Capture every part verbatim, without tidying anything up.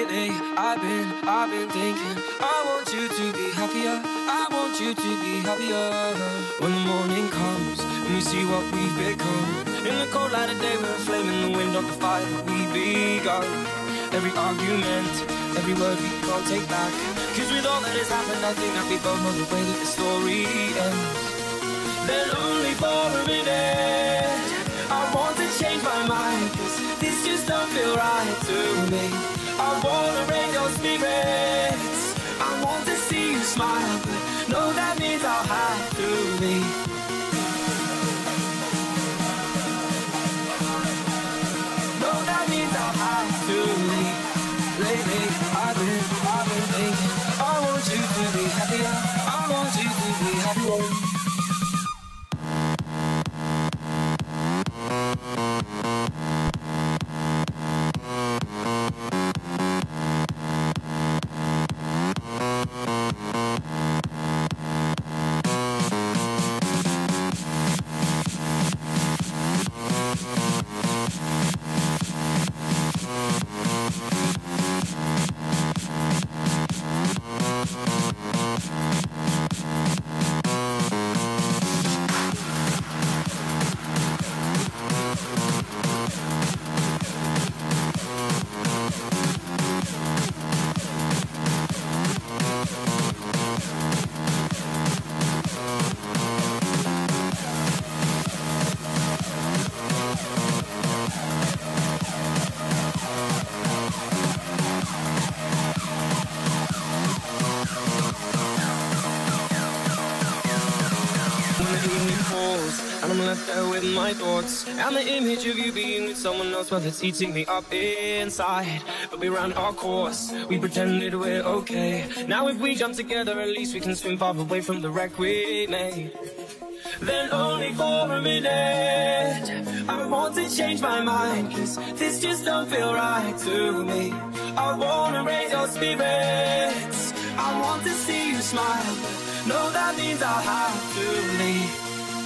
Lately, I've been, I've been thinking I want you to be happier, I want you to be happier. When the morning comes and we see what we've become, in the cold light of day we're a flame in the wind of the fire that we begun. Every argument, every word we can't take back, cause with all that has happened I think that we both know the way that the story ends. Then only for a minute I want to change my mind, cause this just don't feel right to me. I wanna raise your spirits, I want to see you smile, but no, that means I'll have to leave. No, that means I'll have to leave. Lately, I've been, I've been thinking I want you to be happier, I want you to be happier. And I'm left there with my thoughts and the image of you being with someone else, well, it's eating me up inside. But we ran our course, we pretended we're okay. Now if we jump together, at least we can swim far away from the wreck we made. Then only for a minute I want to change my mind, cause this just don't feel right to me. I wanna raise your spirits, I want to see you smile, but no, that means I'll have to leave.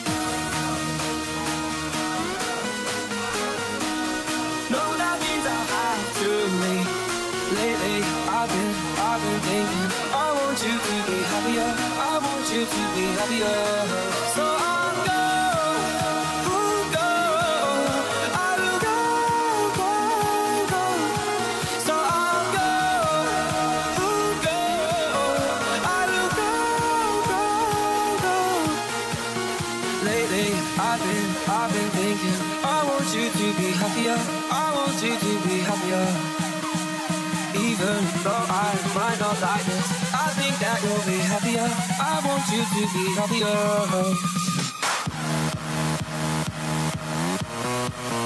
No, that means I'll have to leave. Lately, I've been, I've been thinking I want you to be happier, I want you to be happier. So I'll go, ooh, go, I will go, go, go. So I'll go, ooh, go, I will go, go, go. Lately, I've been, I've been thinking I want you to be happier, I want you to be happier. Even though I might not like this, I think that you'll be happier, I want you to be happier.